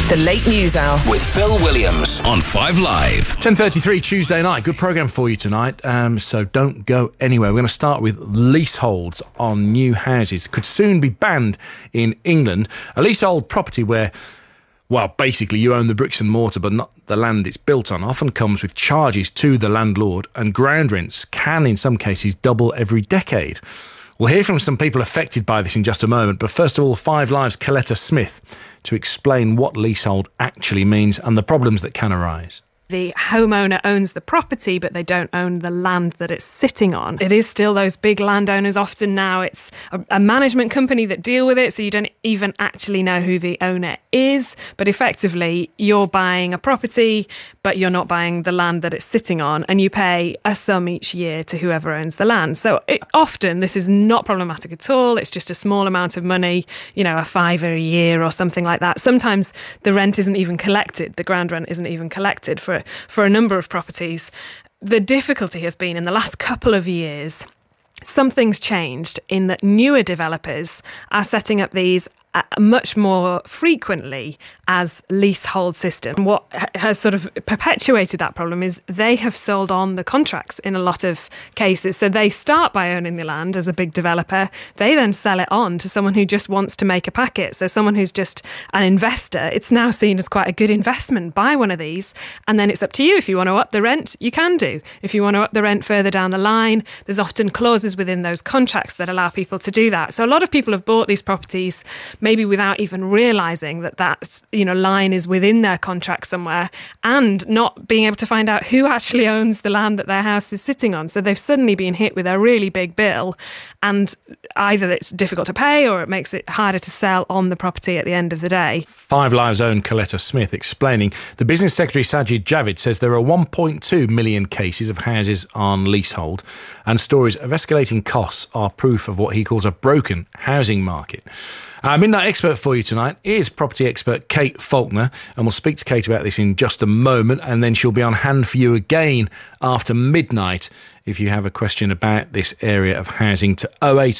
The Late News Hour with Phil Williams on 5 Live. 10:33 Tuesday night. Good programme for you tonight, so don't go anywhere. We're going to start with leaseholds on new houses. Could soon be banned in England. A leasehold property where, well, basically you own the bricks and mortar but not the land it's built on, often comes with charges to the landlord, and ground rents can in some cases double every decade. We'll hear from some people affected by this in just a moment, but first of all, 5 Live's Coletta Smith to explain what leasehold actually means and the problems that can arise. The homeowner owns the property, but they don't own the land that it's sitting on. It is still those big landowners. Often now it's a management company that deal with it, so you don't even actually know who the owner is. But effectively, you're buying a property, but you're not buying the land that it's sitting on, and you pay a sum each year to whoever owns the land. So often this is not problematic at all. It's just a small amount of money, you know, a £5 a year or something like that. Sometimes the rent isn't even collected. The ground rent isn't even collected for a number of properties. The difficulty has been in the last couple of years, something's changed in that newer developers are setting up these much more frequently as leasehold system. What has sort of perpetuated that problem is they have sold on the contracts in a lot of cases. So they start by owning the land as a big developer. They then sell it on to someone who just wants to make a packet. So someone who's just an investor, it's now seen as quite a good investment. Buy one of these, and then it's up to you. If you want to up the rent, you can do. If you want to up the rent further down the line, there's often clauses within those contracts that allow people to do that. So a lot of people have bought these properties maybe without even realising that line is within their contract somewhere, and not being able to find out who actually owns the land that their house is sitting on. So they've suddenly been hit with a really big bill, and either it's difficult to pay or it makes it harder to sell on the property at the end of the day. 5 Live's own Coletta Smith explaining. The Business Secretary Sajid Javid says there are 1.2 million cases of houses on leasehold, and stories of escalating costs are proof of what he calls a broken housing market. Our midnight expert for you tonight is property expert Kate Faulkner, and we'll speak to Kate about this in just a moment, and then she'll be on hand for you again after midnight if you have a question about this area of housing to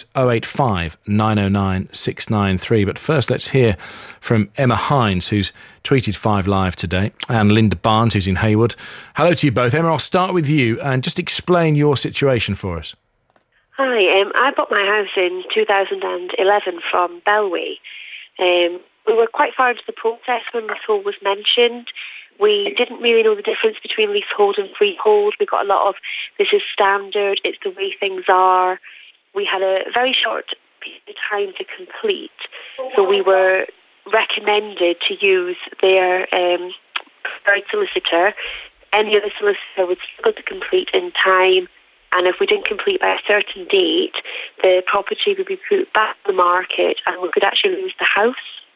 08085 909 693. But first, let's hear from Emma Hines, who's tweeted 5 Live today, and Linda Barnes, who's in Haywood. Hello to you both. Emma, I'll start with you and just explain your situation for us. Hi, I bought my house in 2011 from Bellway. We were quite far into the process when leasehold was mentioned. We didn't really know the difference between leasehold and freehold. We got a lot of, this is standard, it's the way things are. We had a very short period of time to complete, so we were recommended to use their preferred solicitor. Any other solicitor would struggle to complete in time, and if we didn't complete by a certain date, the property would be put back on the market and we could actually lose the house.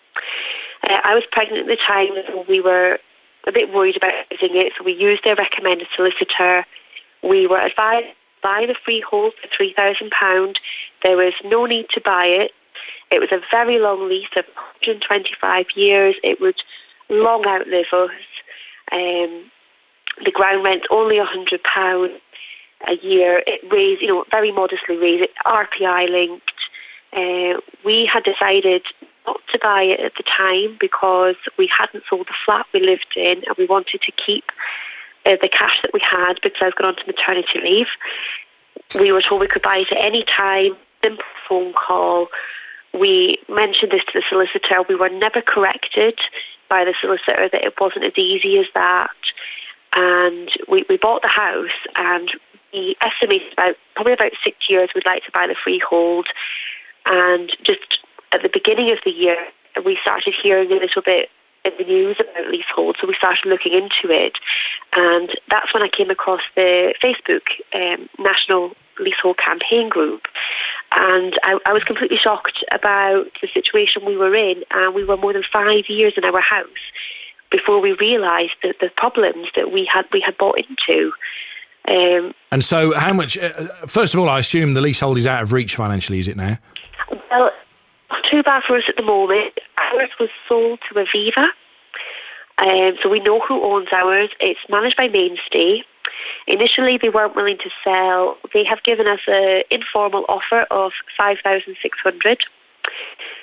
I was pregnant at the time, so we were a bit worried about using it, so we used their recommended solicitor. We were advised to buy the freehold for £3,000. There was no need to buy it. It was a very long lease of 125 years. It would long outlive us. The ground rent only £100 a year. It raised, very modestly raised, RPI linked. We had decided not to buy it at the time because we hadn't sold the flat we lived in, and we wanted to keep the cash that we had because I was going on to maternity leave. We were told we could buy it at any time, simple phone call. We mentioned this to the solicitor. We were never corrected by the solicitor that it wasn't as easy as that. And we bought the house, and we estimated probably about 6 years we'd like to buy the freehold. And just at the beginning of the year, we started hearing a little bit in the news about leasehold, so we started looking into it. And that's when I came across the Facebook National Leasehold Campaign group. And I was completely shocked about the situation we were in. And we were more than 5 years in our house before we realised that the problems that we had bought into. And so how much, first of all, I assume the leasehold is out of reach financially, is it now? Well, not too bad for us at the moment. Ours was sold to Aviva. So we know who owns ours. It's managed by Mainstay. Initially, they weren't willing to sell. They have given us an informal offer of $5,600.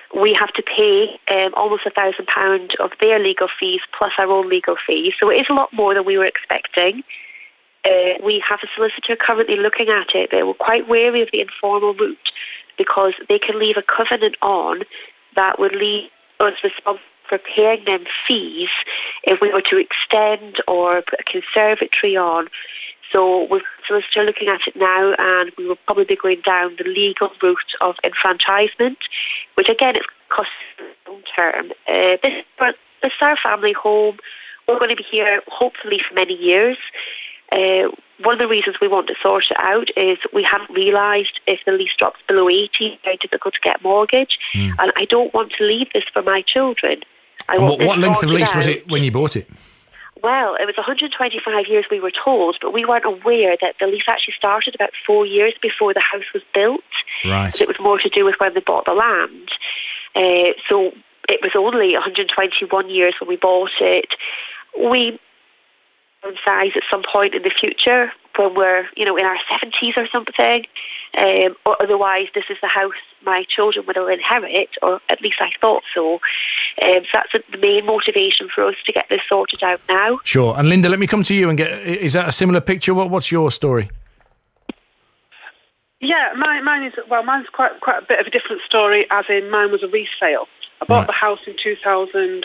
we have to pay almost £1,000 of their legal fees plus our own legal fees. So it is a lot more than we were expecting. We have a solicitor currently looking at it, but we're quite wary of the informal route because they can leave a covenant on that would leave us responsible for paying them fees if we were to extend or put a conservatory on. So we're solicitor looking at it now, and we will probably be going down the legal route of enfranchisement, which again is cost long term. This is our family home. We're going to be here hopefully for many years. One of the reasons we want to sort it out is we haven't realised if the lease drops below 80, it's very difficult to get a mortgage, and I don't want to leave this for my children. What length of lease was it when you bought it? Well, it was 125 years we were told, but we weren't aware that the lease actually started about 4 years before the house was built. Right. It was more to do with when they bought the land. So it was only 121 years when we bought it. We downsize at some point in the future when we're, in our 70s or something. Or otherwise, this is the house my children will inherit, or at least I thought so. So that's the main motivation for us to get this sorted out now. Sure. And Linda, let me come to you and is that a similar picture? What's your story? Yeah, mine's quite a bit of a different story, as in mine was a resale. I bought the house in 2014,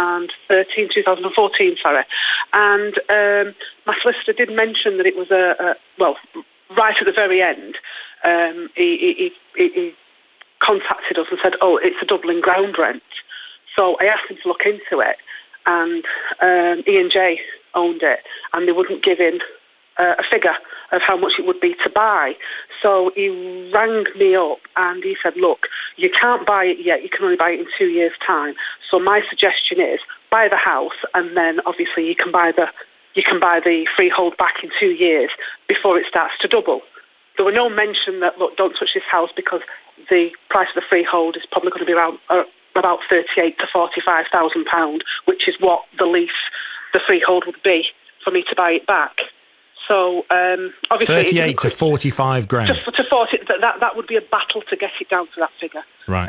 and my solicitor did mention that it was right at the very end, he contacted us and said, it's a doubling ground rent. So I asked him to look into it, and E&J owned it, and they wouldn't give in a figure of how much it would be to buy. So he rang me up and he said, look, you can't buy it yet, you can only buy it in 2 years' time. So my suggestion is buy the house, and then obviously you can buy the freehold back in 2 years before it starts to double. There were no mention that, look, don't touch this house because the price of the freehold is probably going to be around about £38,000 to £45,000, which is what the freehold would be for me to buy it back. So obviously, 38 to 45 grand. Just to 40, that would be a battle to get it down to that figure. Right.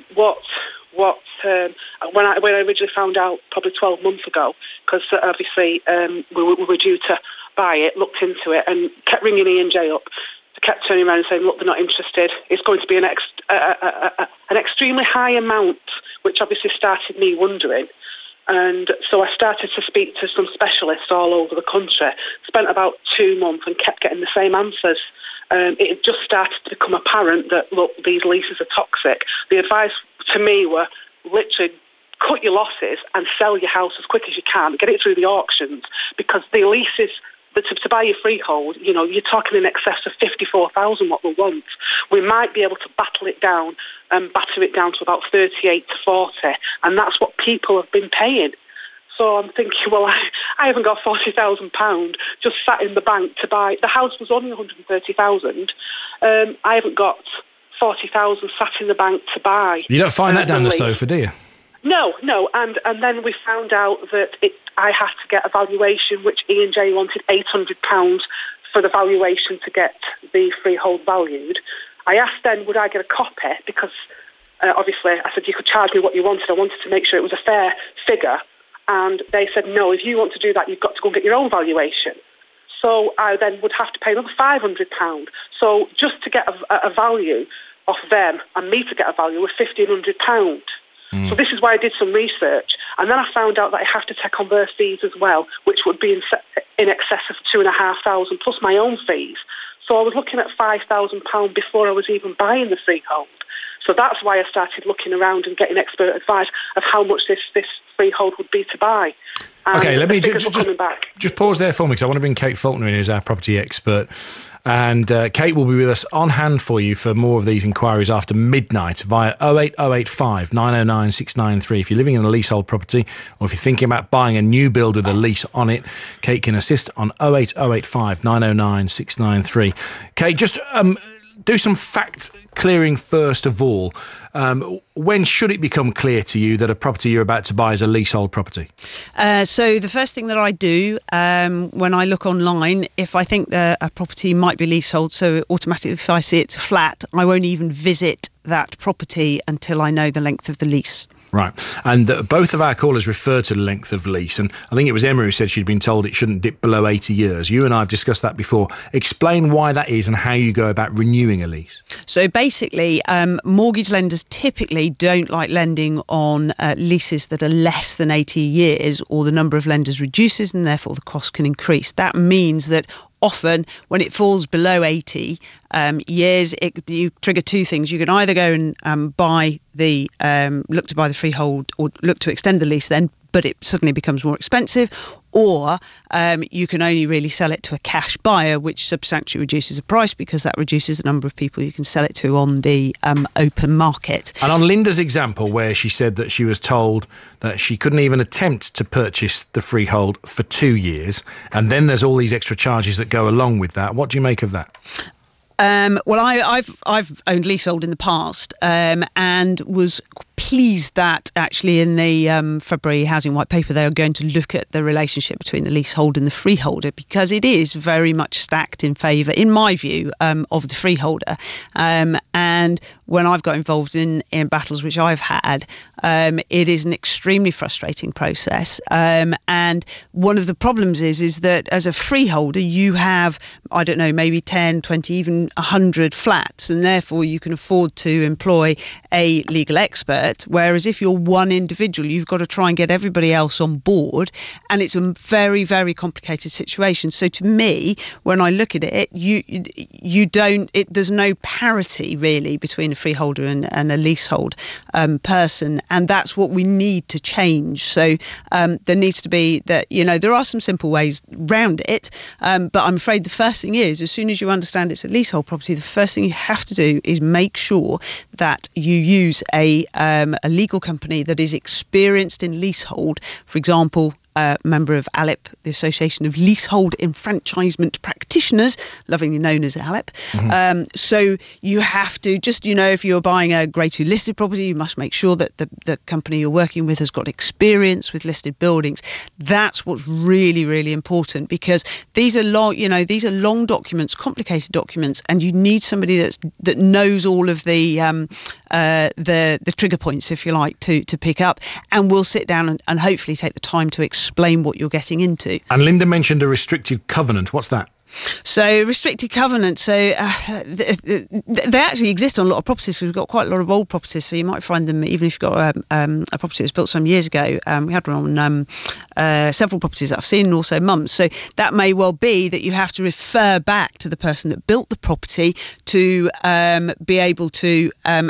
When I originally found out, probably 12 months ago, because obviously we were due to buy it, looked into it, and kept ringing E&J up. They kept turning around and saying, look, they're not interested. It's going to be an extremely high amount, which obviously started me wondering. And so I started to speak to some specialists all over the country, spent about 2 months and kept getting the same answers. It had just started to become apparent that, look, these leases are toxic. The advice to me were literally cut your losses and sell your house as quick as you can, get it through the auctions, because the leases, to buy your freehold, you're talking in excess of 54,000 what we want. We might be able to battle it down and batter it down to about 38 to 40, and that's what people have been paying. So I'm thinking, well, I haven't got £40,000 just sat in the bank to buy. The house was only 130,000. I haven't got 40,000 sat in the bank to buy. You don't find that down the sofa, do you? No, and then we found out that I had to get a valuation, which E&J wanted £800 for the valuation to get the freehold valued. I asked then, would I get a copy? Because obviously I said you could charge me what you wanted. I wanted to make sure it was a fair figure. And they said, no, if you want to do that, you've got to go and get your own valuation. So I then would have to pay another £500. So just to get a value off them and me to get a value was £1,500. So this is why I did some research. And then I found out that I have to take on their fees as well, which would be in excess of £2,500 plus my own fees. So I was looking at £5,000 before I was even buying the freehold. So that's why I started looking around and getting expert advice of how much this freehold would be to buy. And okay, let me just pause there for me, because I want to bring Kate Faulkner in, who's our property expert. And Kate will be with us on hand for you for more of these inquiries after midnight via 08085 909 693. If you're living in a leasehold property, or if you're thinking about buying a new build with a lease on it, Kate can assist on 08085 909 693. Kate, just do some fact clearing first of all. When should it become clear to you that a property you're about to buy is a leasehold property? So the first thing that I do when I look online, if I think that a property might be leasehold, so automatically if I see it's a flat, I won't even visit that property until I know the length of the lease. Right. And both of our callers refer to the length of lease. And I think it was Emma who said she'd been told it shouldn't dip below 80 years. You and I have discussed that before. Explain why that is and how you go about renewing a lease. So basically, mortgage lenders typically don't like lending on leases that are less than 80 years, or the number of lenders reduces and therefore the cost can increase. That means that often when it falls below 80 years, you trigger two things. You can either go and buy the look to buy the freehold, or look to extend the lease then, but it suddenly becomes more expensive, or you can only really sell it to a cash buyer, which substantially reduces the price because that reduces the number of people you can sell it to on the open market. And on Linda's example, where she said that she was told that she couldn't even attempt to purchase the freehold for 2 years, and then there's all these extra charges that go along with that. What do you make of that? Well, I've owned leasehold in the past and was pleased that actually in the February Housing White Paper they are going to look at the relationship between the leasehold and the freeholder, because it is very much stacked in favour, in my view, of the freeholder. And when I've got involved in battles which I've had, it is an extremely frustrating process. And one of the problems is that as a freeholder, you have, I don't know, maybe 10, 20, even 100 flats, and therefore you can afford to employ a legal expert. Whereas if you're one individual, you've got to try and get everybody else on board, and it's a very, very complicated situation. So to me, when I look at it, there's no parity really between a freeholder and a leasehold person, and that's what we need to change. So there needs to be that, there are some simple ways round it, but I'm afraid the first thing is, as soon as you understand it's a leasehold property, the first thing you have to do is make sure that you use a legal company that is experienced in leasehold. For example, member of ALEP, the Association of Leasehold Enfranchisement Practitioners, lovingly known as ALEP. Mm-hmm. So you have to just, if you're buying a Grade 2 listed property, you must make sure that the company you're working with has got experience with listed buildings. That's what's really, really important, because these are long documents, complicated documents, and you need somebody that knows all of the trigger points, if you like, to pick up, and will sit down and hopefully take the time to explain what you're getting into. And Linda mentioned a restricted covenant. What's that? So restricted covenants, they actually exist on a lot of properties, because we've got quite a lot of old properties, so you might find them even if you've got a property that's built some years ago. We had one on several properties that I've seen, and also Mum's. So that may well be that you have to refer back to the person that built the property to be able to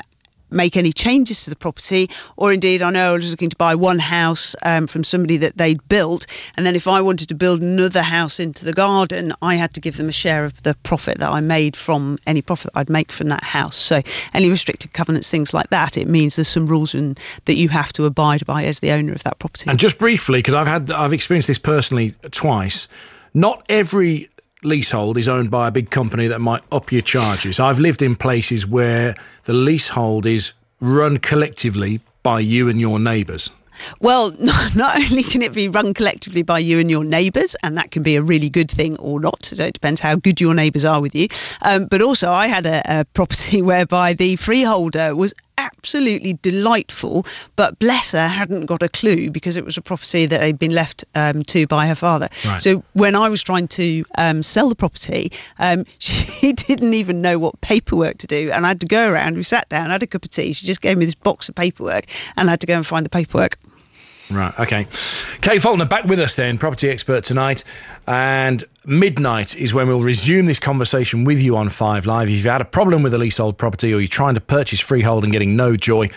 make any changes to the property. Or indeed, I know I was looking to buy one house from somebody that they'd built, and then if I wanted to build another house into the garden, I had to give them a share of the profit that I made from any profit that I'd make from that house. So any restricted covenants, things like that, it means there's some rules that you have to abide by as the owner of that property. And just briefly, because I've experienced this personally twice, not every leasehold is owned by a big company that might up your charges. I've lived in places where the leasehold is run collectively by you and your neighbours. Well, not only can it be run collectively by you and your neighbours, and that can be a really good thing or not, so it depends how good your neighbours are with you, but also I had a property whereby the freeholder was absolutely delightful, but bless her, hadn't got a clue, because it was a property that had been left to by her father. Right. So when I was trying to sell the property, she didn't even know what paperwork to do, and I had to go around. We sat down, had a cup of tea, she just gave me this box of paperwork, and I had to go and find the paperwork. Right, okay. Kate Faulkner back with us then, property expert tonight, and midnight is when we'll resume this conversation with you on 5 Live. If you've had a problem with a leasehold property, or you're trying to purchase freehold and getting no joy,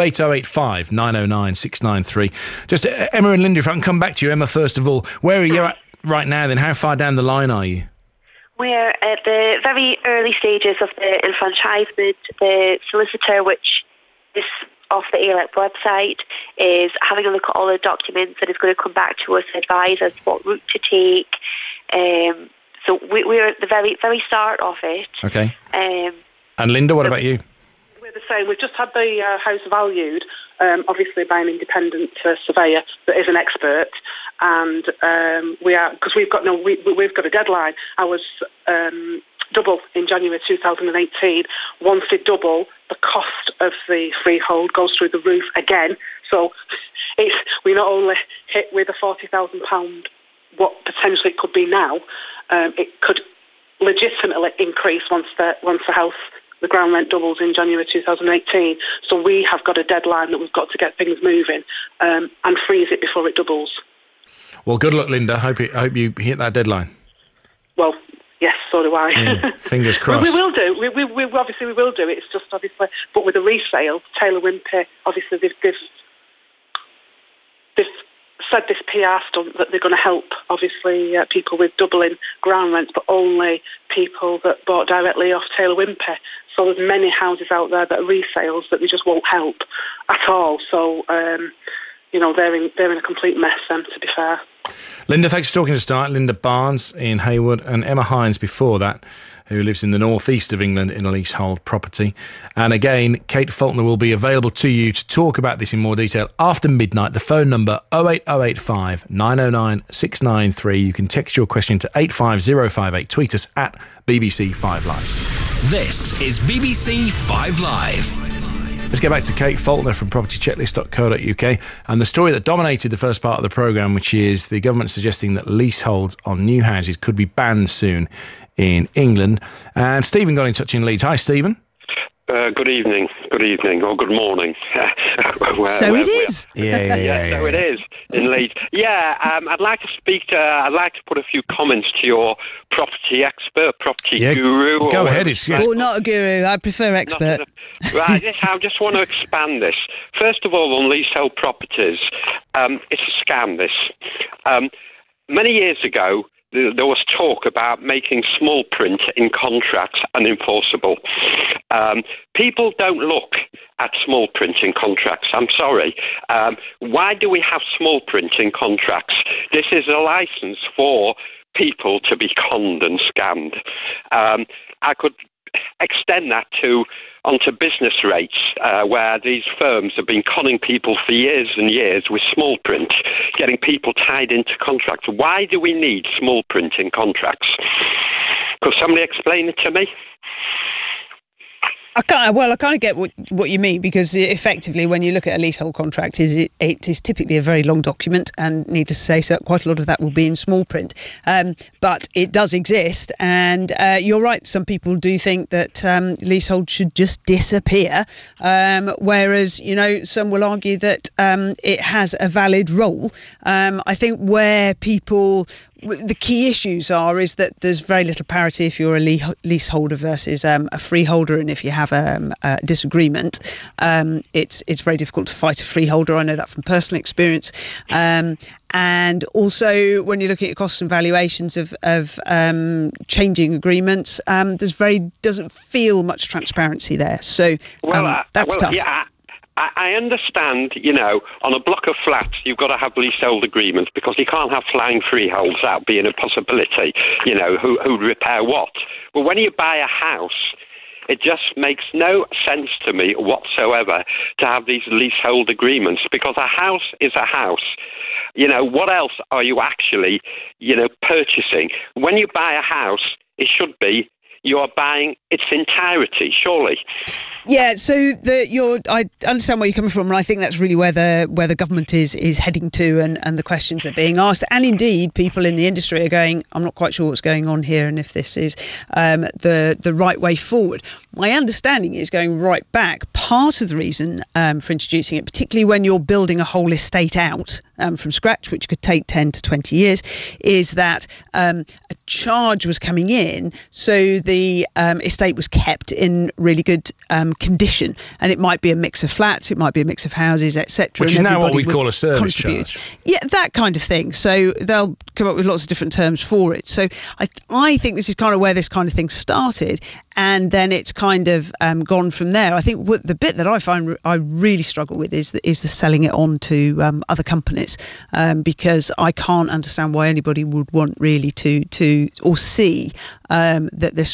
08085 909 693. Just Emma and Linda, if I can come back to you. Emma, first of all, where are you at right now then? How far down the line are you? We're at the very early stages of the enfranchisement. The solicitor, which is off the ALEP website, is having a look at all the documents and is going to come back to us and advise us what route to take. So we're at the very, very start of it. Okay. And Linda, what about you? We're the same. We've just had the house valued, obviously by an independent surveyor that is an expert, and because we've got a deadline. I was double in January 2018. Once they double, the cost of the freehold goes through the roof again. So we not only hit with a £40,000, what potentially it could be now, it could legitimately increase once the house, the ground rent doubles in January 2018. So we have got a deadline that we've got to get things moving and freeze it before it doubles. Well, good luck, Linda. Hope you hit that deadline. Well, yes, so do I. Yeah, fingers crossed. We will do. We obviously we will do. It's just obviously, but with the resale, Taylor Wimpey, obviously they've said this PR stunt that they're going to help, obviously, people with doubling ground rents, but only people that bought directly off Taylor Wimpey. So there's many houses out there that are resales that they just won't help at all. So, they're in a complete mess then, to be fair. Linda, thanks for talking to us tonight. Linda Barnes in Hayward, and Emma Hines before that, who lives in the northeast of England in a leasehold property. And again, Kate Faulkner will be available to you to talk about this in more detail after midnight. The phone number 08085 909 693. You can text your question to 85058. Tweet us at BBC 5 Live. This is BBC 5 Live. Let's get back to Kate Faulkner from propertychecklist.co.uk and the story that dominated the first part of the programme, which is the government suggesting that leaseholds on new houses could be banned soon in England. And Stephen got in touch in Leeds. Hi, Stephen. Good evening, or good morning. So it is. Yeah. So it is in Leeds. Yeah, I'd like to put a few comments to your property expert, guru. Go ahead. Or not a guru. I prefer expert. Right. I just want to expand this. First of all, on leasehold properties, it's a scam. This many years ago, there was talk about making small print in contracts unenforceable. People don't look at small print in contracts. I'm sorry. Why do we have small print in contracts? This is a license for people to be conned and scammed. I could extend that onto business rates, where these firms have been conning people for years and years with small print, getting people tied into contracts. Why do we need small print in contracts? Could somebody explain it to me? I kind of get what you mean, because effectively, when you look at a leasehold contract, it is typically a very long document, and need to say so quite a lot of that will be in small print. But it does exist, and you're right. Some people do think that leasehold should just disappear, whereas some will argue that it has a valid role. I think where the key issues is that there's very little parity if you're a leaseholder versus a freeholder, and if you have a disagreement, it's very difficult to fight a freeholder. I know that from personal experience. And also, when you're looking at costs and valuations of changing agreements, doesn't feel much transparency there. So that's tough. Yeah. I understand, on a block of flats, you've got to have leasehold agreements because you can't have flying freeholds. That being a possibility, who repair what. But when you buy a house, it just makes no sense to me whatsoever to have these leasehold agreements, because a house is a house. What else are you actually, purchasing? When you buy a house, it should be you are buying its entirety, surely. Yeah, so I understand where you're coming from, and I think that's really where the government is heading to, and the questions that are being asked. And indeed, people in the industry are going, I'm not quite sure what's going on here, and if this is the right way forward. My understanding is, going right back, part of the reason for introducing it, particularly when you're building a whole estate out from scratch, which could take 10 to 20 years, is that a charge was coming in, so the estate was kept in really good condition, and it might be a mix of flats, it might be a mix of houses, etc. Which is now what we call a service charge. Yeah, that kind of thing. So they'll come up with lots of different terms for it. So I think this is kind of where this kind of thing started, and then it's kind of gone from there. I think the bit that I find I really struggle with is the selling it on to other companies, because I can't understand why anybody would want really to or see that this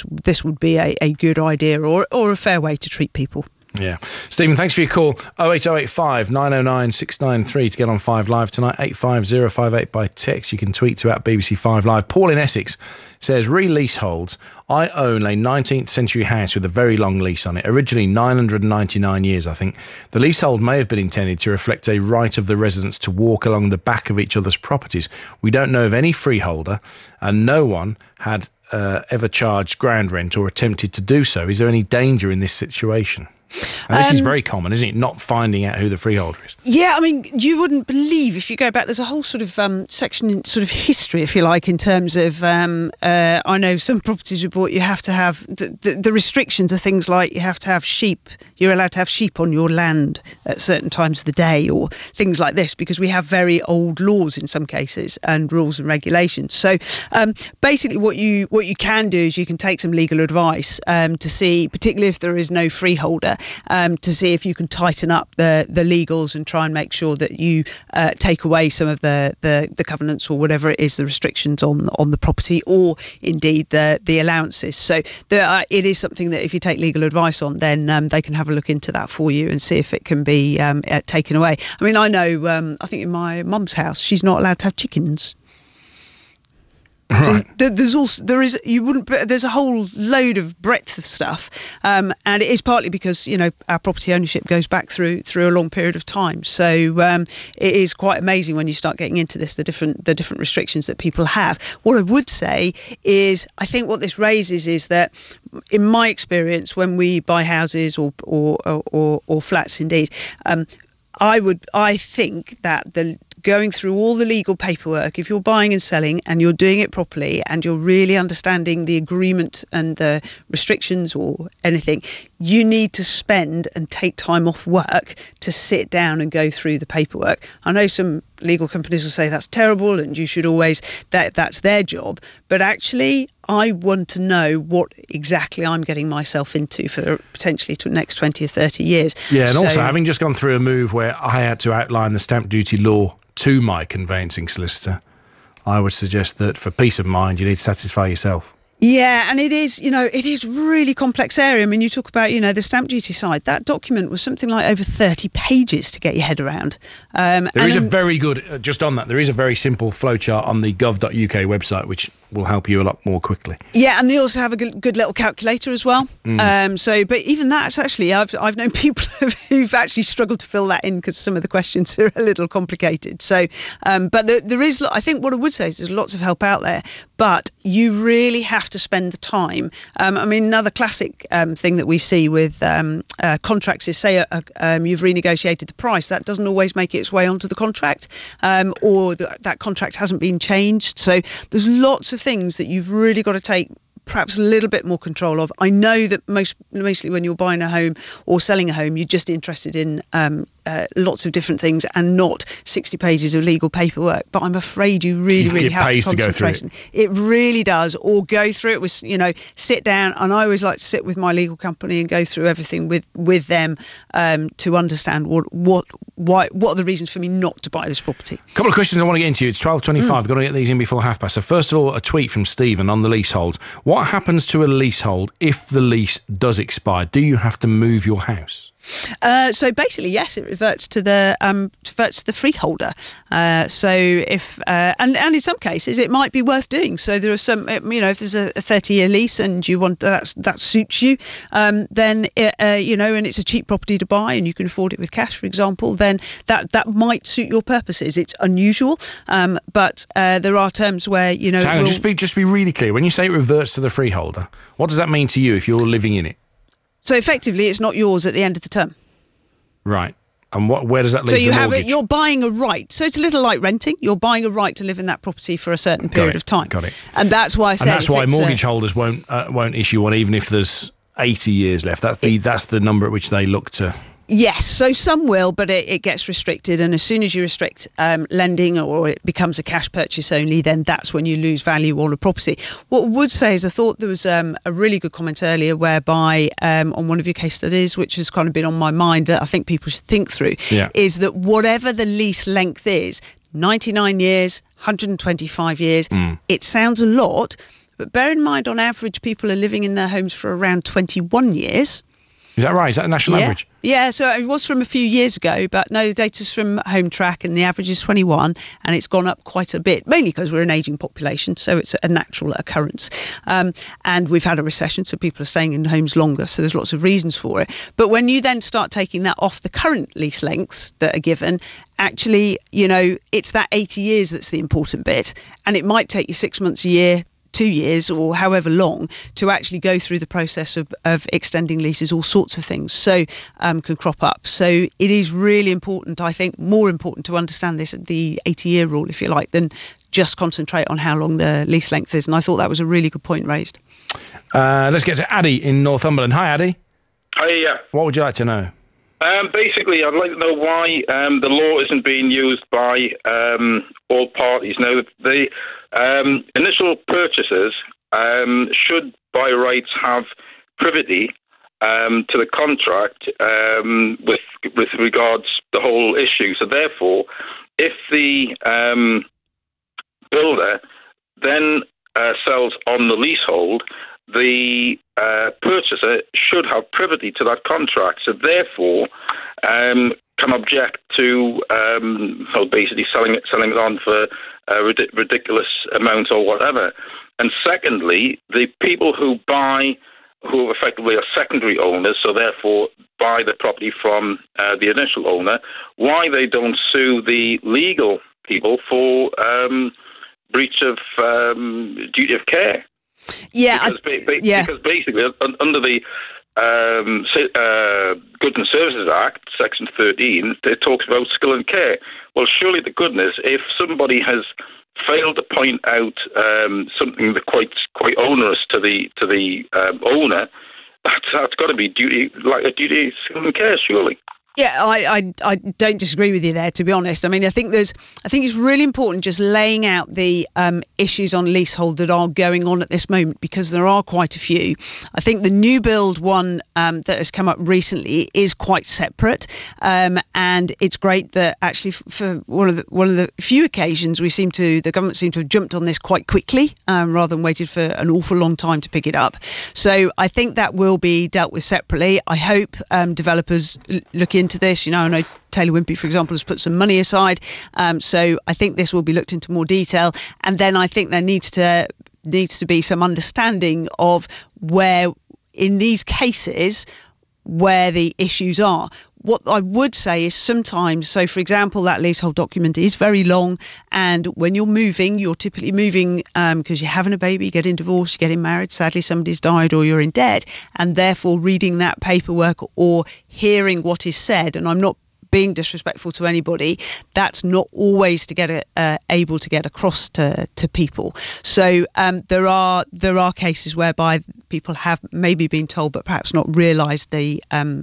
this would be a good idea or a fair way to treat people. Yeah. Stephen, thanks for your call. 08085 909 693 to get on 5 Live tonight. 85058 by text. You can tweet to @BBC5 Live. Paul in Essex says, re-leaseholds. I own a 19th century house with a very long lease on it. Originally 999 years, I think. The leasehold may have been intended to reflect a right of the residents to walk along the back of each other's properties. We don't know of any freeholder, and no one had ever charged ground rent or attempted to do so. Is there any danger in this situation? And this is very common, isn't it? Not finding out who the freeholder is. Yeah, I mean, you wouldn't believe, if you go back, there's a whole sort of section in sort of history, if you like, in terms of, I know some properties we bought, you have to have, the restrictions are things like you have to have sheep, you're allowed to have sheep on your land at certain times of the day, or things like this, because we have very old laws in some cases and rules and regulations. So basically what you can do is you can take some legal advice to see, particularly if there is no freeholder, to see if you can tighten up the legals and try and make sure that you take away some of the covenants or whatever it is, the restrictions on the property, or indeed the allowances. So it is something that if you take legal advice on, then they can have a look into that for you and see if it can be taken away. I mean, I know, I think in my mum's house, she's not allowed to have chickens. Right. There's a whole load of breadth of stuff, and it is partly because our property ownership goes back through a long period of time. So it is quite amazing when you start getting into this, the different restrictions that people have. What I would say is, I think what this raises is that, in my experience, when we buy houses or flats, indeed, I think that going through all the legal paperwork, if you're buying and selling and you're doing it properly and you're really understanding the agreement and the restrictions or anything, you need to spend and take time off work to sit down and go through the paperwork. I know some legal companies will say that's terrible and you should always, that's their job. But actually, I want to know what exactly I'm getting myself into for potentially the next 20 or 30 years. Yeah, and also having just gone through a move where I had to outline the stamp duty law to my conveyancing solicitor, I would suggest that for peace of mind, you need to satisfy yourself. Yeah, and it is really complex area. I mean, you talk about, the stamp duty side. That document was something like over 30 pages to get your head around. There is a very good, just on that, there is a very simple flowchart on the gov.uk website, which will help you a lot more quickly. Yeah, and they also have a good little calculator as well. But even that's actually, I've known people who've actually struggled to fill that in because some of the questions are a little complicated. So, but there is, I think what I would say is there's lots of help out there, but you really have to spend the time. I mean, another classic thing that we see with contracts is, say, you've renegotiated the price. That doesn't always make its way onto the contract, or that contract hasn't been changed. So there's lots of things that you've really got to take perhaps a little bit more control of. I know that mostly when you're buying a home or selling a home, you're just interested in lots of different things and not 60 pages of legal paperwork. But I'm afraid you really have to concentration. It really does. Or go through it with, sit down. And I always like to sit with my legal company and go through everything with them to understand what are the reasons for me not to buy this property. A couple of questions I want to get into. It's 12:25. I've got to get these in before 5:30. So first of all, a tweet from Stephen on the leaseholds. What happens to a leasehold if the lease does expire? Do you have to move your house? So basically, yes, it reverts to the freeholder. So if and in some cases it might be worth doing. So there are some, if there's a 30-year lease and you want that suits you, then and it's a cheap property to buy and you can afford it with cash, for example, then that might suit your purposes. It's unusual, but there are terms where So just be really clear. When you say it reverts to the freeholder, what does that mean to you if you're living in it? So effectively, it's not yours at the end of the term. Right. And where does that leave the mortgage? You're buying a right. So it's a little like renting. You're buying a right to live in that property for a certain period of time. Got it. And that's why I say. And that's why mortgage holders won't issue one, even if there's 80 years left. That's the number at which they look to. Yes, so some will, but it gets restricted. And as soon as you restrict lending or it becomes a cash purchase only, then that's when you lose value on a property. What I would say is I thought there was a really good comment earlier whereby on one of your case studies, which has kind of been on my mind that I think people should think through, is that whatever the lease length is, 99 years, 125 years, it sounds a lot. But bear in mind, on average, people are living in their homes for around 21 years. Is that right? Is that a national average? Yeah, so it was from a few years ago, but no, the data's from Home Track, and the average is 21, and it's gone up quite a bit, mainly because we're an ageing population, so it's a natural occurrence. And we've had a recession, so people are staying in homes longer, so there's lots of reasons for it. But when you then start taking that off the current lease lengths that are given, actually, it's that 80 years that's the important bit, and it might take you 6 months, a year, 2 years or however long to actually go through the process of extending leases. All sorts of things can crop up. So it is really important, I think, more important to understand this, the 80-year rule, if you like, than just concentrate on how long the lease length is. And I thought that was a really good point raised. Let's get to Addy in Northumberland. Hi, Addy. Hi, yeah. What would you like to know? Basically, I'd like to know why the law isn't being used by all parties. Now, the initial purchasers should, by rights, have privity to the contract with regards to the whole issue. So, therefore, if the builder then sells on the leasehold, the purchaser should have privity to that contract, so therefore can object to basically selling it on for a ridiculous amount or whatever. And secondly, the people who effectively are secondary owners, so therefore buy the property from the initial owner, why they don't sue the legal people for breach of duty of care. Yeah, because basically under the Goods and Services Act, Section 13, it talks about skill and care. Well, surely to goodness, if somebody has failed to point out something that quite onerous to the owner, that's got to be duty of skill and care, surely. Yeah, I don't disagree with you there, to be honest. I mean, I think it's really important just laying out the issues on leasehold that are going on at this moment, because there are quite a few. I think the new build one that has come up recently is quite separate, and it's great that actually for one of the few occasions the government seemed to have jumped on this quite quickly rather than waited for an awful long time to pick it up. So I think that will be dealt with separately. I hope developers look into this. I know Taylor Wimpey, for example, has put some money aside. So I think this will be looked into more detail. And then I think there needs to be some understanding of where, in these cases, where the issues are. What I would say is sometimes, so for example, that leasehold document is very long, and when you're moving, you're typically moving because you're having a baby, you're getting divorced, you're getting married, sadly somebody's died, or you're in debt, and therefore reading that paperwork or hearing what is said, and I'm not being disrespectful to anybody, that's not always able to get across to people. So there are cases whereby people have maybe been told but perhaps not realised the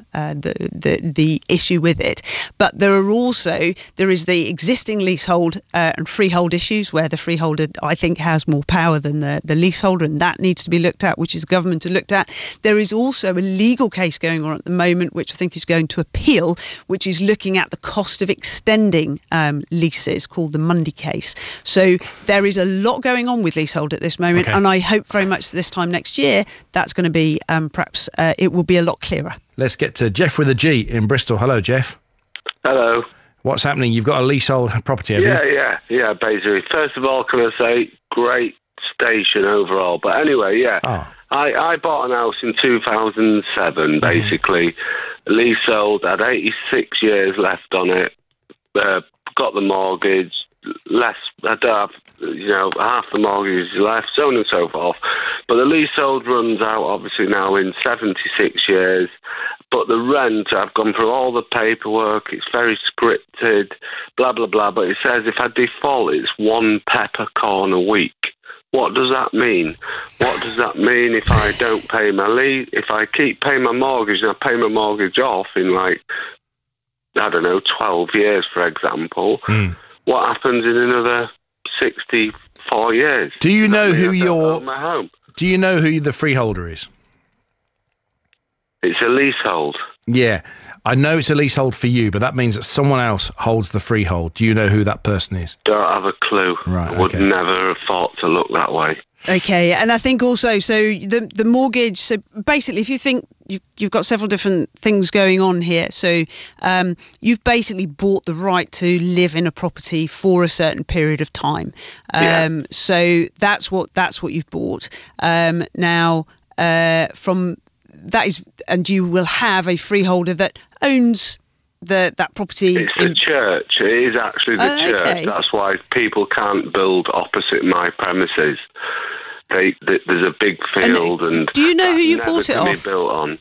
issue with it. But there is the existing leasehold and freehold issues, where the freeholder, I think, has more power than the leaseholder, and that needs to be looked at, which is the government to look at. There is also a legal case going on at the moment, which I think is going to appeal, which is looking at the cost of extending leases, called the Mundy case. So there is a lot going on with leasehold at this moment, and I hope very much this time next year that's going to be perhaps it will be a lot clearer. Let's get to Jeff with a G in Bristol. Hello, Jeff. Hello. What's happening? You've got a leasehold property, have you? Yeah, basically. First of all, can I say, great station overall. But anyway, I bought an house in 2007, basically. Leasehold, had 86 years left on it. Got the mortgage, less, I don't have, half the mortgage is left, so on and so forth. But the leasehold runs out, obviously, now in 76 years. But the rent, I've gone through all the paperwork, it's very scripted, blah, blah, blah. But it says if I default, it's one peppercorn a week. What does that mean? What does that mean if I don't pay my lease? If I keep paying my mortgage and I pay my mortgage off in 12 years, for example, what happens in another 64 years? Do you know who my home? Do you know who the freeholder is? It's a leasehold. Yeah. I know it's a leasehold for you, but that means that someone else holds the freehold. Do you know who that person is? Don't have a clue. Right. I would never have thought to look that way. Okay, and I think also, so the mortgage, so basically if you think you've got several different things going on here, so you've basically bought the right to live in a property for a certain period of time. So that's what you've bought. Now, from that is, and you will have a freeholder that owns that property. It's the church. It is actually the church. Okay. That's why people can't build opposite my premises. There's a big field, and do you know who you bought it off? Built on.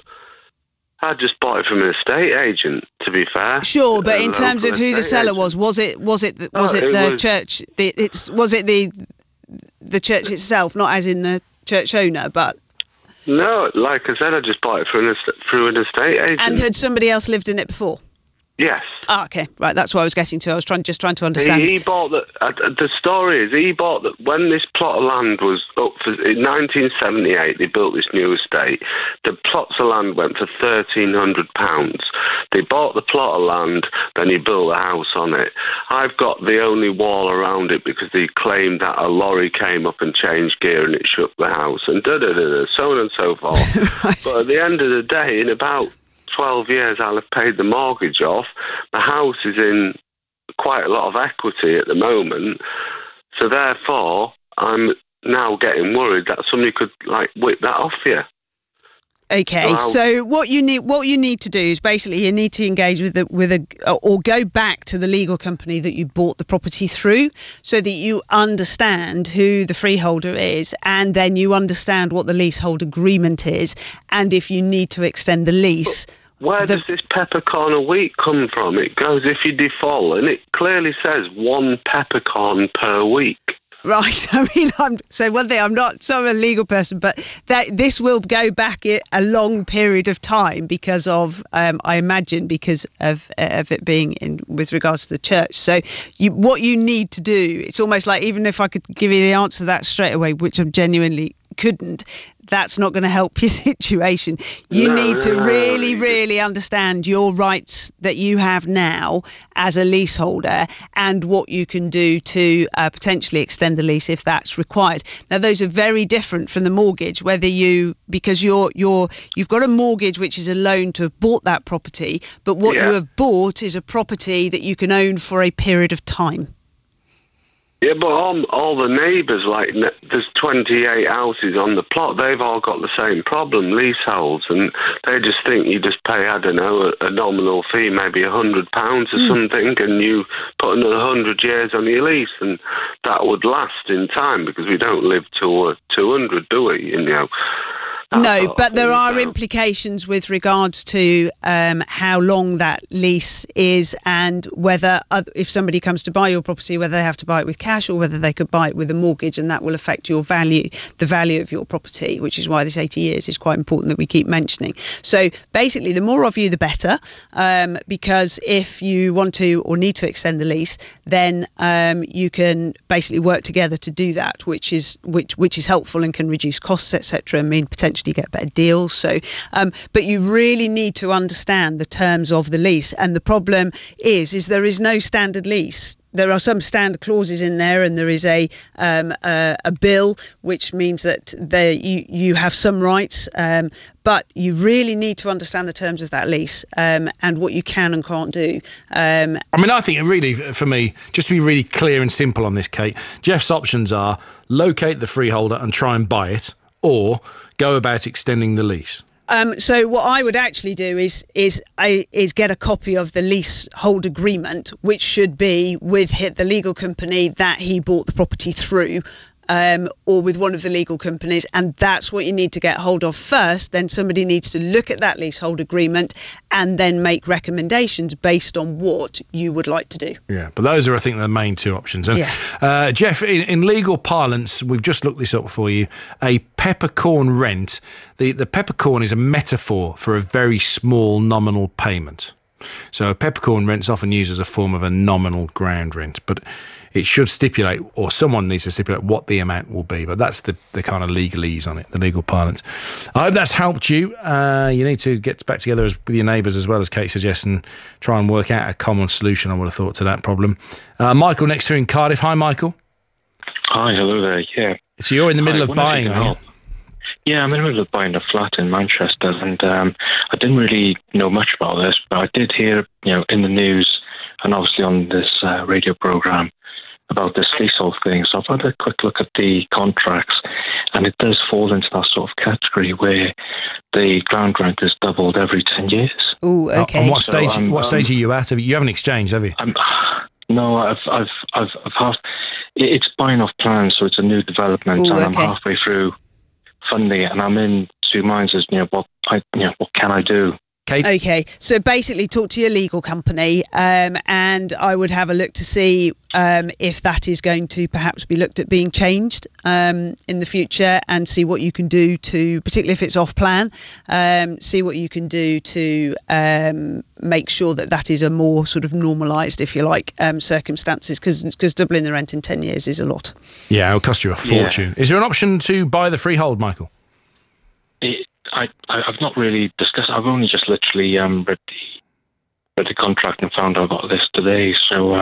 I just bought it from an estate agent. To be fair, sure, but in terms of who the seller was it the church? Was it the church itself, not as in the church owner, but. No, like I said, I just bought it through an estate agent. And had somebody else lived in it before? Yes. Ah, okay, right. That's what I was getting to. I was trying to understand. He bought the story is he bought that when this plot of land was up for in 1978. They built this new estate. The plots of land went for £1,300. They bought the plot of land, then he built a house on it. I've got the only wall around it because they claimed that a lorry came up and changed gear and it shook the house and so on and so forth. Right. But at the end of the day, in about 12 years I'll have paid the mortgage off. The house is in quite a lot of equity at the moment, so therefore I'm now getting worried that somebody could whip that off you. Okay, so what you need to do is basically you need to engage or go back to the legal company that you bought the property through, so that you understand who the freeholder is, and then you understand what the leasehold agreement is, and if you need to extend the lease. Where does this peppercorn a week come from? It goes if you default, and it clearly says 1 peppercorn per week. Right. I mean, I'm not a legal person, but this will go back a long period of time because of, I imagine, because of it being with regards to the church. So what you need to do, it's almost like, even if I could give you the answer to that straight away, which I'm genuinely couldn't, that's not going to help your situation. You need to really understand your rights that you have now as a leaseholder and what you can do to potentially extend the lease if that's required. Now, those are very different from the mortgage, because you've got a mortgage which is a loan to have bought that property, but what you have bought is a property that you can own for a period of time. Yeah, but all the neighbours, there's 28 houses on the plot, they've all got the same problem, leaseholds, and they just think you just pay, I don't know, a nominal fee, maybe £100 or something, and you put another 100 years on your lease, and that would last in time, because we don't live to 200, do we, you know? No, but there are implications with regards to how long that lease is, and whether if somebody comes to buy your property, whether they have to buy it with cash or whether they could buy it with a mortgage, and that will affect the value of your property, which is why this 80 years is quite important that we keep mentioning. So basically, the more of you, the better, because if you want to or need to extend the lease, then you can basically work together to do that, which is helpful and can reduce costs, etc. I mean, potentially get better deals. So but you really need to understand the terms of the lease, and the problem is there is no standard lease. There are some standard clauses in there, and there is a bill, which means that you have some rights, but you really need to understand the terms of that lease, and what you can and can't do. I mean, I think really, for me, just to be really clear and simple on this, Kate, Jeff's options are locate the freeholder and try and buy it, or go about extending the lease. So what I would actually do is get a copy of the leasehold agreement, which should be with the legal company that he bought the property through, or with one of the legal companies, and that's what you need to get hold of first. Then somebody needs to look at that leasehold agreement and then make recommendations based on what you would like to do. Yeah, but those are, I think, the main two options. And Jeff, in legal parlance, we've just looked this up for you, a peppercorn rent. The peppercorn is a metaphor for a very small nominal payment. So a peppercorn rent's often used as a form of a nominal ground rent, but it should stipulate, or someone needs to stipulate what the amount will be. But that's the kind of legalese on it, the legal parlance. I hope that's helped you. You need to get back together with your neighbours, as well as Kate suggests, and try and work out a common solution, I would have thought, to that problem. Michael next to you in Cardiff. Hi, Michael. Hi, hello there. Yeah. So you're in the middle of buying, are you? Yeah, I'm in the middle of buying a flat in Manchester, and I didn't really know much about this, but I did hear, in the news and obviously on this radio programme about this leasehold thing. So I've had a quick look at the contracts, and it does fall into that sort of category where the ground rent is doubled every 10 years. Ooh, okay. And what stage are you at? You haven't exchanged, have you? No, I've half. It's buying off plan, so it's a new development, and I'm halfway through funding it, and I'm in two minds as what can I do? Kate? Okay, so basically talk to your legal company, and I would have a look to see if that is going to perhaps be looked at being changed in the future, and see what you can do to, particularly if it's off plan, see what you can do to make sure that is a more sort of normalised, if you like, circumstances, because doubling the rent in 10 years is a lot. Yeah, it'll cost you a fortune. Yeah. Is there an option to buy the freehold, Michael? I've not really discussed. I've only just literally read the contract and found out about this today. So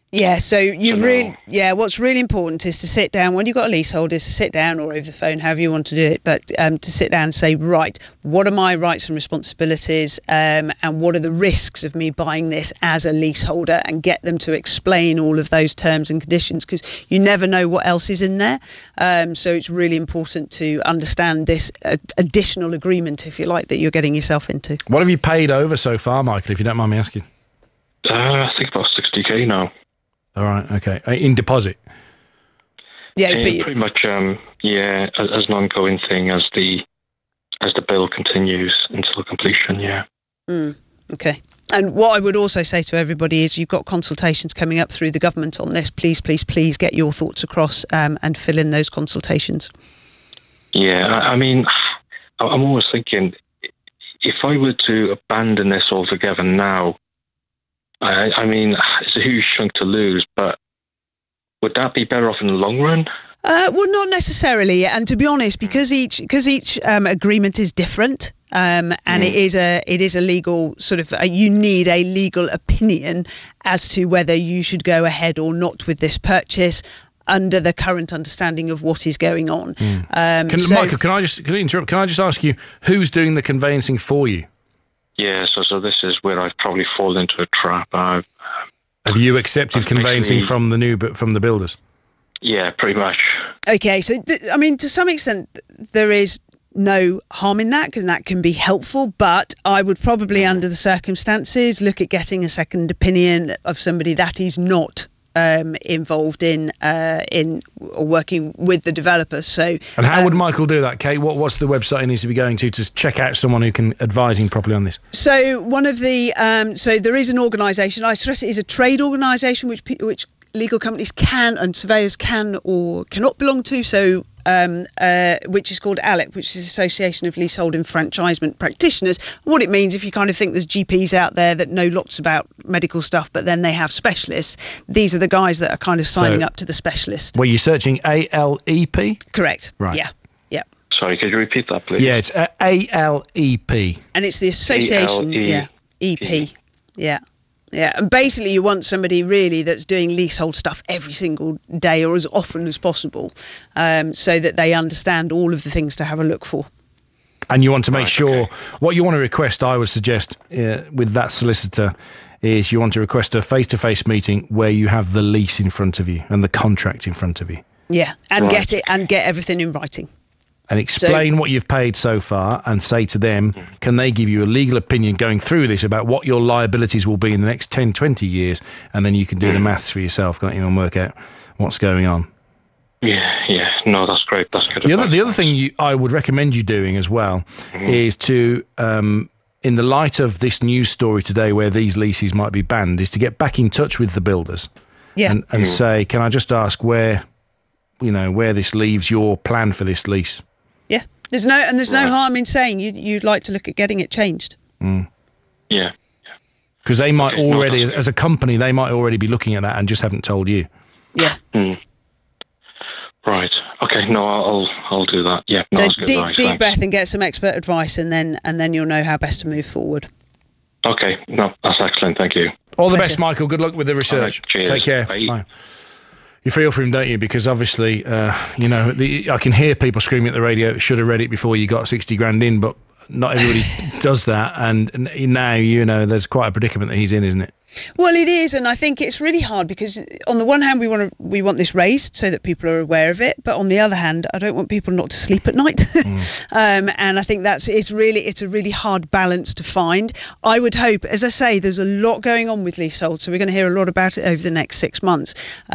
what's really important is to sit down when you've got a leasehold, is to sit down, or over the phone, however you want to do it, but to sit down and say, right, what are my rights and responsibilities, and what are the risks of me buying this as a leaseholder, and get them to explain all of those terms and conditions, because you never know what else is in there. So it's really important to understand this additional agreement, if you like, that you're getting yourself into. What have you paid over so far, Michael, if you don't mind me asking? I think about 60k now. All right, okay. In deposit? Yeah, pretty much, as an ongoing thing as the bill continues until completion, yeah. Okay. And what I would also say to everybody is, you've got consultations coming up through the government on this. Please, please, please get your thoughts across and fill in those consultations. Yeah, I mean, I'm always thinking, if I were to abandon this altogether now, I mean, it's a huge chunk to lose, but would that be better off in the long run? Well, not necessarily. And to be honest, because each agreement is different, and it is a legal sort of, you need a legal opinion as to whether you should go ahead or not with this purchase under the current understanding of what is going on. Michael, can I just interrupt? Can I just ask you, who's doing the conveyancing for you? Yeah, so this is where I've probably fallen into a trap. Have you accepted conveyancing from the builders? Yeah, pretty much. Okay, so I mean, to some extent, there is no harm in that, because that can be helpful. But I would probably, under the circumstances, look at getting a second opinion of somebody that is not involved in or working with the developer. So, and how would Michael do that, Kate? What's the website he needs to be going to check out someone who can advise him properly on this? So one of the so there is an organisation. I stress it is a trade organisation which legal companies can and surveyors can or cannot belong to. So. Which is called ALEP, which is Association of Leasehold Enfranchisement Practitioners. What it means, if you kind of think there's GPs out there that know lots about medical stuff, but then they have specialists, these are the guys that are kind of signing up to the specialist. Were you searching ALEP? Correct. Right. Yeah. Sorry, could you repeat that, please? Yeah, it's ALEP. And it's the association. ALEP. EP. Yeah, and basically you want somebody really that's doing leasehold stuff every single day or as often as possible, so that they understand all of the things to have a look for. And you want to make sure, what you want to request, I would suggest, with that solicitor, is you want to request a face-to-face meeting where you have the lease in front of you and the contract in front of you. Yeah, and get everything in writing. And explain what you've paid so far, and say to them, can they give you a legal opinion going through this about what your liabilities will be in the next 10, 20 years, and then you can do the maths for yourself, can't you, and work out what's going on. Yeah. No, that's great. That's good. The other thing I would recommend you doing as well is to, in the light of this news story today where these leases might be banned, is to get back in touch with the builders and say, can I just ask where this leaves your plan for this lease? Yeah, there's no harm in saying you'd like to look at getting it changed. Yeah. Because they might already, as a company, they might already be looking at that and just haven't told you. Yeah. Right. Okay. No, I'll do that. Yeah. No, So deep breath and get some expert advice, and then you'll know how best to move forward. Okay. No, that's excellent. Thank you. All the best, Michael. Good luck with the research. Right, cheers. Take care. Bye. You feel for him, don't you? Because obviously, I can hear people screaming at the radio, should have read it before you got 60 grand in, but not everybody does that. And now, there's quite a predicament that he's in, isn't it? Well, it is, and I think it's really hard because on the one hand we want this raised so that people are aware of it, but on the other hand, I don't want people not to sleep at night. And I think it's a really hard balance to find. I would hope, as I say, there's a lot going on with leasehold, so we're going to hear a lot about it over the next 6 months.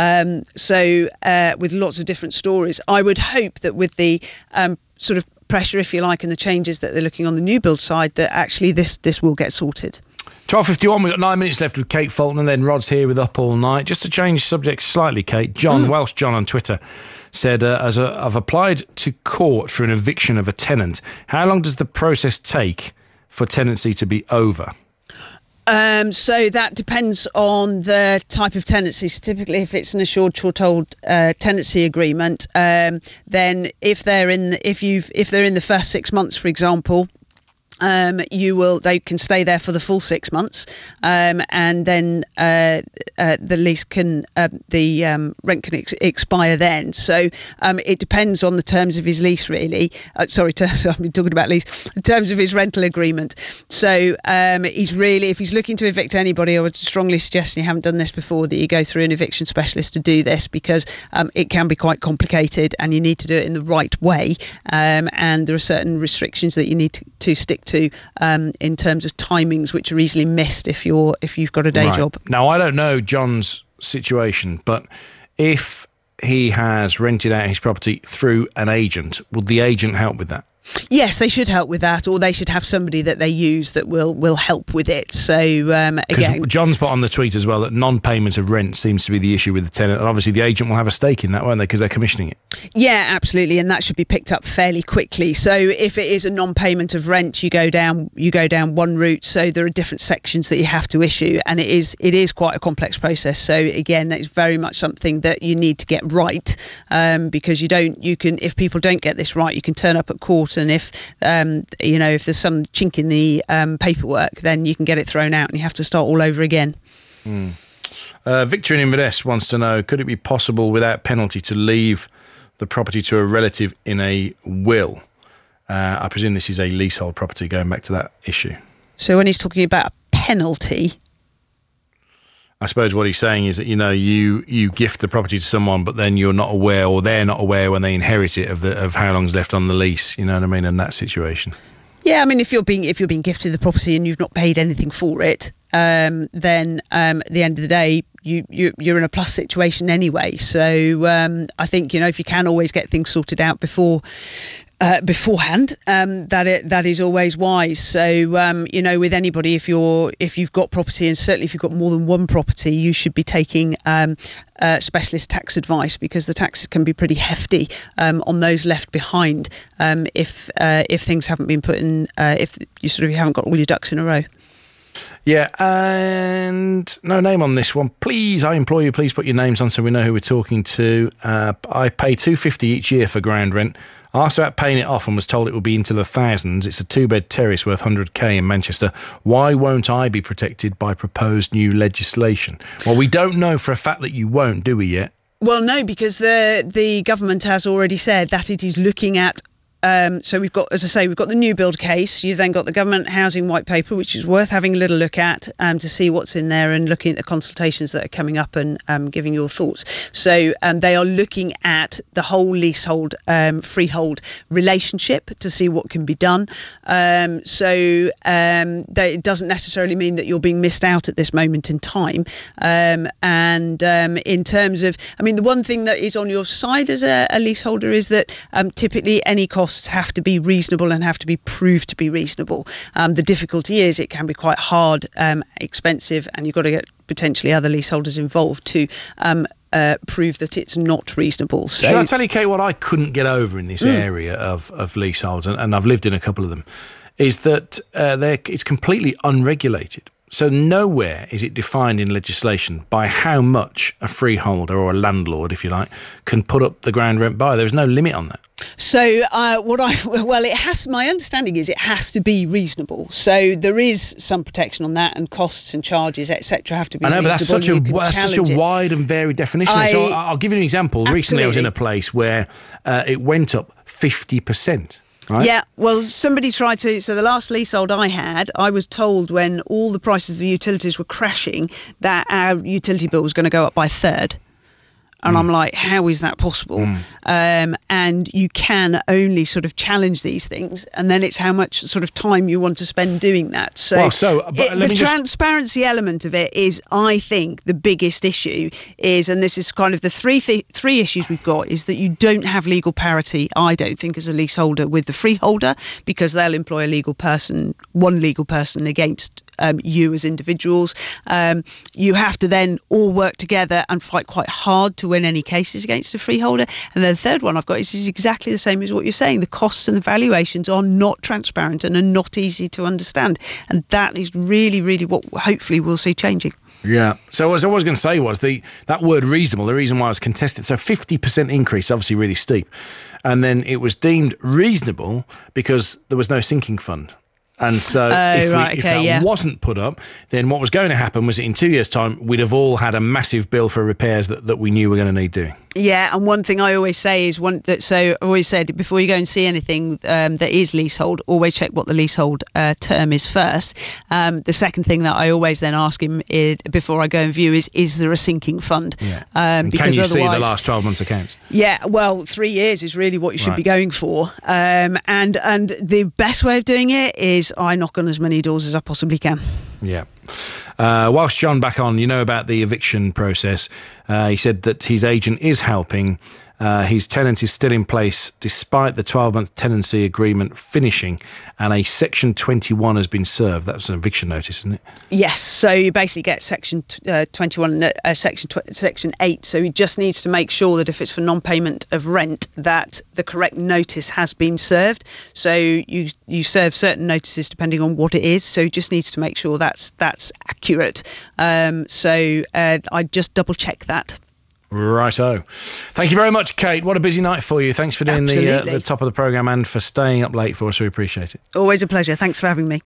With lots of different stories, I would hope that with the sort of pressure, if you like, and the changes that they're looking on the new build side, that actually this will get sorted. 12:51, we've got 9 minutes left with Kate Faulkner, then Rod's here with Up All Night. Just to change subjects slightly, Kate, Welsh John on Twitter said, I've applied to court for an eviction of a tenant. How long does the process take for tenancy to be over? So that depends on the type of tenancy. So typically, if it's an assured short-hold tenancy agreement, then if they're in the first 6 months, for example, they can stay there for the full 6 months, and then the lease the rent can expire then. So it depends on the terms of his lease, really. I've been talking about lease. In terms of his rental agreement. So if he's looking to evict anybody, I would strongly suggest, and you haven't done this before, that you go through an eviction specialist to do this, because it can be quite complicated and you need to do it in the right way. And there are certain restrictions that you need to stick to in terms of timings, which are easily missed if you've got a day job. Now, I don't know John's situation, but if he has rented out his property through an agent, would the agent help with that? Yes, they should help with that, or they should have somebody that they use that will help with it. So again, John's put on the tweet as well that non-payment of rent seems to be the issue with the tenant, and obviously the agent will have a stake in that, won't they? Because they're commissioning it. Yeah, absolutely, and that should be picked up fairly quickly. So if it is a non-payment of rent, you go down one route. So there are different sections that you have to issue, and it is quite a complex process. So again, it's very much something that you need to get right, because if people don't get this right, you can turn up at court. And if there's some chink in the paperwork, then you can get it thrown out and you have to start all over again. Victor in Inverness wants to know, could it be possible without penalty to leave the property to a relative in a will? I presume this is a leasehold property, going back to that issue. So when he's talking about a penalty, I suppose what he's saying is that, you gift the property to someone, but then you're not aware, or they're not aware when they inherit it of how long's left on the lease. You know what I mean? In that situation. Yeah, I mean, if you're being gifted the property and you've not paid anything for it, then at the end of the day, you're in a plus situation anyway. So I think if you can always get things sorted out beforehand, that is always wise. So with anybody, if you've got property, and certainly if you've got more than one property, you should be taking specialist tax advice, because the taxes can be pretty hefty on those left behind if things haven't been put in, if you haven't got all your ducks in a row. Yeah, and no name on this one. Please, I implore you, please put your names on so we know who we're talking to. I pay $250 each year for ground rent. I asked about paying it off and was told it would be into the thousands. It's a 2-bed terrace worth 100k in Manchester. Why won't I be protected by proposed new legislation? Well, we don't know for a fact that you won't, do we yet? Well, no, because the government has already said that it is looking at. So we've got the new build case. You've then got the government housing white paper, which is worth having a little look at to see what's in there, and looking at the consultations that are coming up and giving your thoughts. So they are looking at the whole leasehold freehold relationship to see what can be done. It doesn't necessarily mean that you're being missed out at this moment in time. In terms of, the one thing that is on your side as a leaseholder is that typically any costs have to be reasonable and have to be proved to be reasonable. The difficulty is it can be quite hard, expensive, and you've got to get potentially other leaseholders involved to prove that it's not reasonable. So, should I tell you, Kate, what I couldn't get over in this area of leaseholds, and I've lived in a couple of them, is that it's completely unregulated. So nowhere is it defined in legislation by how much a freeholder or a landlord, if you like, can put up the ground rent by. There's no limit on that. So my understanding is it has to be reasonable. So there is some protection on that, and costs and charges, etc., have to be reasonable. I know, but that's such a wide and varied definition. So I'll give you an example. Absolutely. Recently I was in a place where it went up 50%. Right? Yeah, well, somebody tried to... So the last leasehold I had, I was told when all the prices of the utilities were crashing that our utility bill was going to go up by a third. And I'm like, how is that possible? And you can only sort of challenge these things, and then it's how much sort of time you want to spend doing that. So, the transparency element of it is, I think, the biggest issue is, and this is kind of the three issues we've got, is that you don't have legal parity, I don't think, as a leaseholder with the freeholder, because they'll employ one legal person against you as individuals. You have to then all work together and fight quite hard to win any cases against a freeholder. And then the third one I've got is exactly the same as what you're saying. The costs and the valuations are not transparent and are not easy to understand. And that is really, really what hopefully we'll see changing. Yeah. So what I was going to say was that word reasonable, the reason why I was contested. So 50% increase, obviously really steep. And then it was deemed reasonable because there was no sinking fund. And so if that wasn't put up, then what was going to happen was that in 2 years' time, we'd have all had a massive bill for repairs that we knew were going to need doing. Yeah, and one thing I always say is I always said, before you go and see anything that is leasehold, always check what the leasehold term is first. The second thing that I always then ask him before I go and view is there a sinking fund? Yeah. Can you see the last 12 months' accounts? Yeah, well, 3 years is really what you should be going for. And the best way of doing it is I knock on as many doors as I possibly can. Yeah. Whilst John back on, you know about the eviction process. He said that his agent is helping. His tenant is still in place despite the 12-month tenancy agreement finishing, and a Section 21 has been served. That's an eviction notice, isn't it? Yes. So you basically get Section 21, Section 8. So he just needs to make sure that if it's for non-payment of rent, that the correct notice has been served. So you serve certain notices depending on what it is. So he just needs to make sure that's accurate. So I just double check that. Righto. Thank you very much, Kate. What a busy night for you. Thanks for doing the top of the programme and for staying up late for us. We appreciate it. Always a pleasure. Thanks for having me.